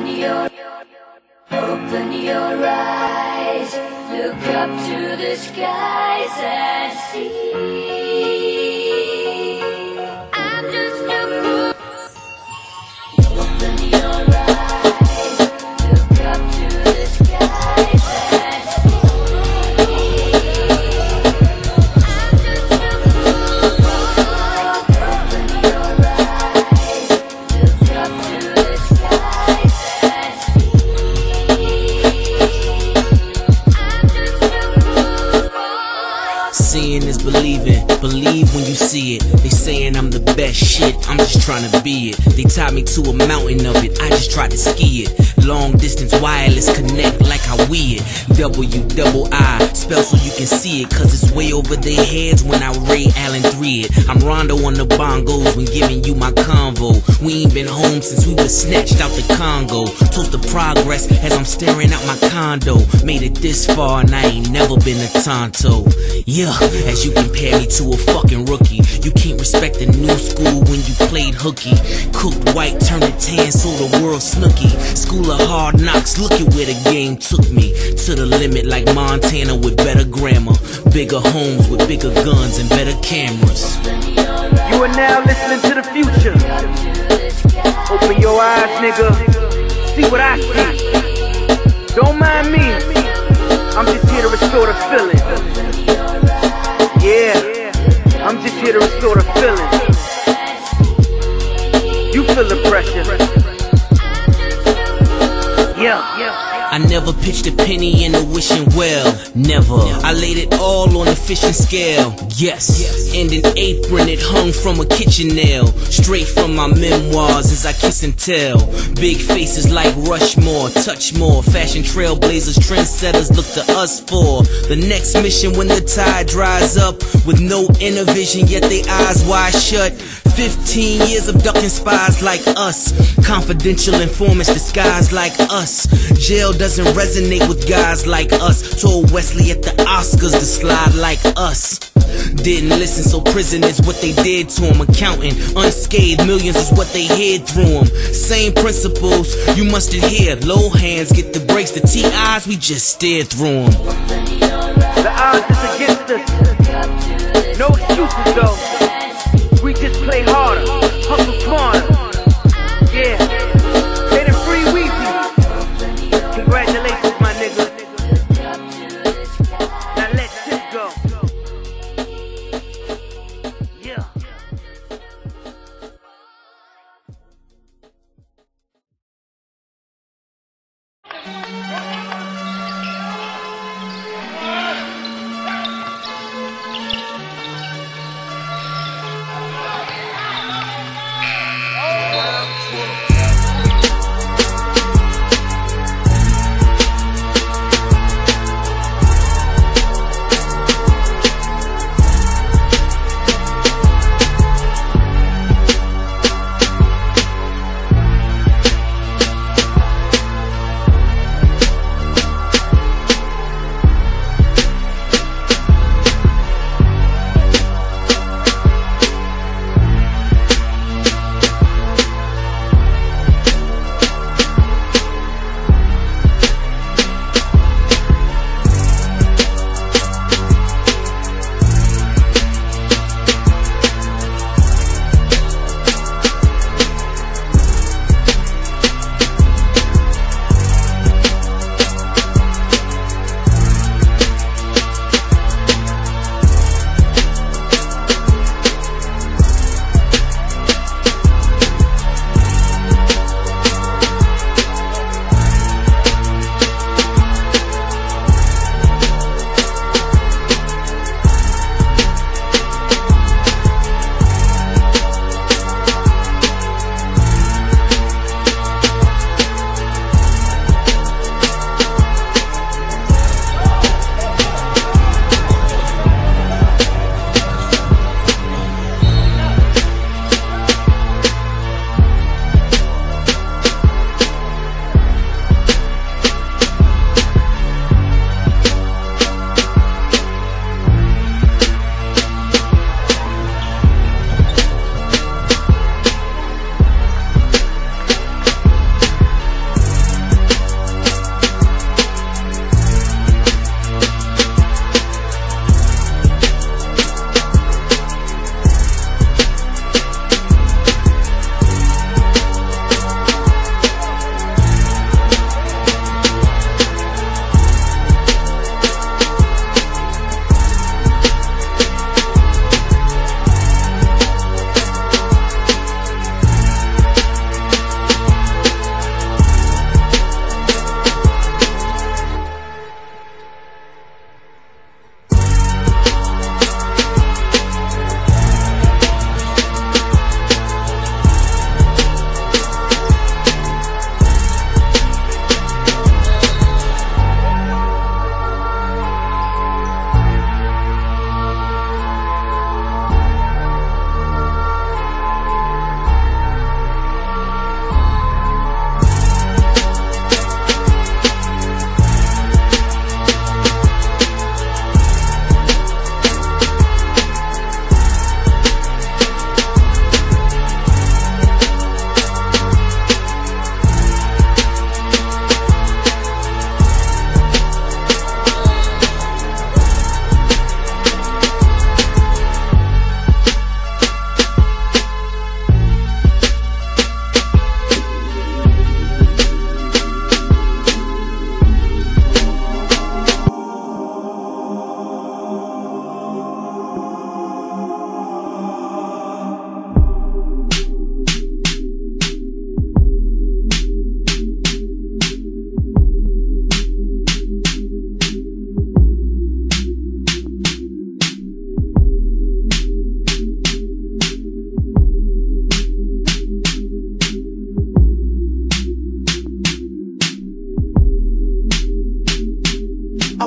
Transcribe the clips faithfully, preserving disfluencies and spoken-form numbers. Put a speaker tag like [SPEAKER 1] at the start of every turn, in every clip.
[SPEAKER 1] Open your, open your eyes, look up to the skies and see. I'm just a fool. Open your eyes, look up to the skies and see. I'm just a fool. Open your eyes, look up to the skies and see. I'm just a fool.
[SPEAKER 2] Seeing is believing, believe when you see it. They saying I'm the best shit, I'm just trying to be it. They tied me to a mountain of it, I just tried to ski it. Long distance wireless connect like how we it. W double I, spell so you can see it, cause it's way over their heads when I Ray Allen three it. I'm Rondo on the bongos when giving you my convo. We ain't been home since we was snatched out the Congo. Toast the progress as I'm staring out my condo. Made it this far and I ain't never been a Tonto. Yeah, as you compare me to a fucking rookie. You can't respect the new school when you played hooky. Cooked white, turned it tan, so the world snooky. School of hard knocks, look at where the game took me. To the limit like Montana with better grammar. Bigger homes with bigger guns and better cameras.
[SPEAKER 3] You are now listening to the future. Open your eyes, nigga. See what I see. Don't mind me. I'm just here to restore the feeling. Yeah, I'm just here to restore the feeling. You feel the pressure. Yeah, yeah.
[SPEAKER 2] I never pitched a penny in the wishing well. Never. I laid it all on the fishing scale. Yes. And an apron it hung from a kitchen nail. Straight from my memoirs as I kiss and tell. Big faces like Rushmore, touch more. Fashion trailblazers, trendsetters look to us for the next mission when the tide dries up. With no inner vision yet they eyes wide shut. Fifteen years of ducking spies like us. Confidential informants disguised like us. Jail doesn't resonate with guys like us. Told Wesley at the Oscars to slide like us. Didn't listen, so prison is what they did to him. Accounting, unscathed, millions is what they hid through him. Same principles, you must adhere. Low hands get the breaks, the T Is we just steered through them.
[SPEAKER 3] The odds is against us. No excuses though. We just play harder, hustle smarter. Yeah, they the free Weezy. Congratulations, my nigga. Now let shit go. Yeah.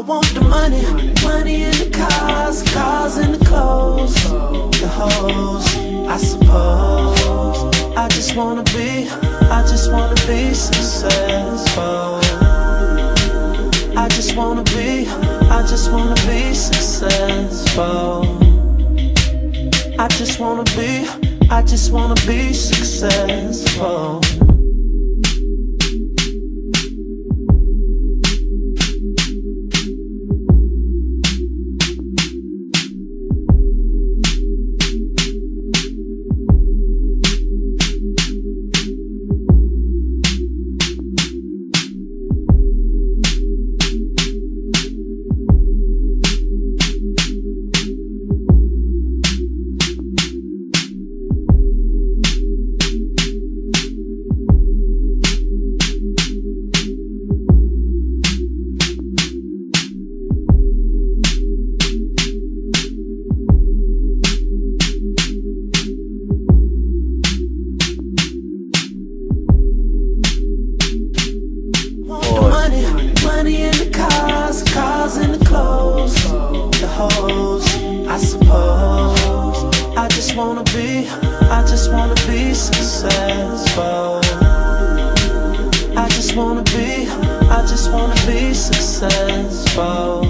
[SPEAKER 4] want the money, money in the cars, cars in the clothes, the hoes, I suppose. I just wanna be, I just wanna be successful. I just wanna be, I just wanna be successful. I just wanna be, I just wanna be successful. Money in the cars, cars in the clothes, the hoes, I suppose. I just wanna be, I just wanna be successful. I just wanna be, I just wanna be successful.